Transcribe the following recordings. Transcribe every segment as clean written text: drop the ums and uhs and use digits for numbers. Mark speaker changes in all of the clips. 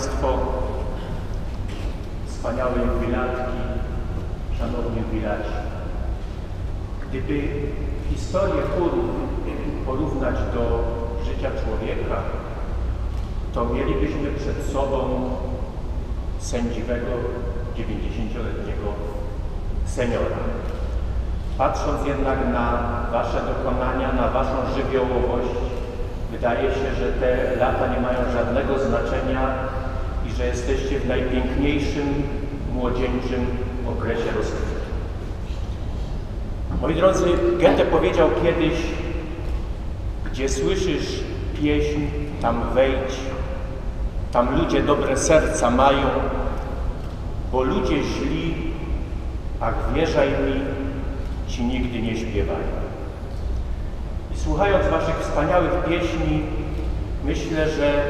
Speaker 1: Państwo, wspaniałe jubilatki, szanowni jubilaci. Gdyby historię chórów porównać do życia człowieka, to mielibyśmy przed sobą sędziwego, 90-letniego seniora. Patrząc jednak na Wasze dokonania, na Waszą żywiołowość, wydaje się, że te lata nie mają żadnego znaczenia i że jesteście w najpiękniejszym, młodzieńczym okresie rozkwitu. Moi drodzy, Goethe powiedział kiedyś: gdzie słyszysz pieśń, tam wejdź, tam ludzie dobre serca mają, bo ludzie źli, ach wierzaj mi, ci nigdy nie śpiewają. I słuchając Waszych wspaniałych pieśni, myślę, że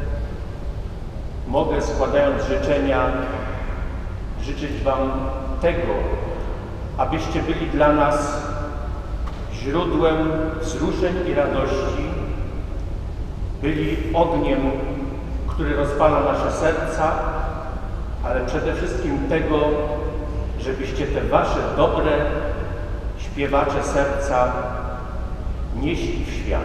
Speaker 1: mogę, składając życzenia, życzyć Wam tego, abyście byli dla nas źródłem wzruszeń i radości, byli ogniem, który rozpala nasze serca, ale przede wszystkim tego, żebyście te Wasze dobre, śpiewacze serca nieśli w świat.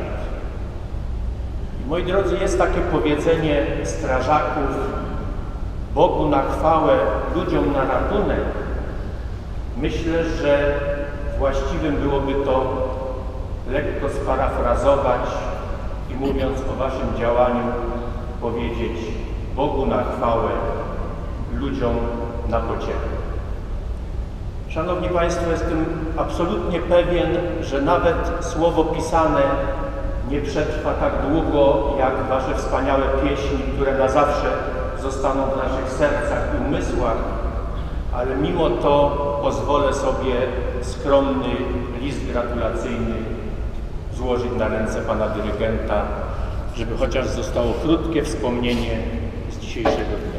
Speaker 1: I moi drodzy, jest takie powiedzenie strażaków: Bogu na chwałę, ludziom na ratunek. Myślę, że właściwym byłoby to lekko sparafrazować i mówiąc o Waszym działaniu powiedzieć: Bogu na chwałę, ludziom na pociechę. Szanowni Państwo, jestem absolutnie pewien, że nawet słowo pisane nie przetrwa tak długo jak Wasze wspaniałe pieśni, które na zawsze zostaną w naszych sercach i umysłach, ale mimo to pozwolę sobie skromny list gratulacyjny złożyć na ręce Pana dyrygenta, żeby chociaż zostało krótkie wspomnienie z dzisiejszego dnia.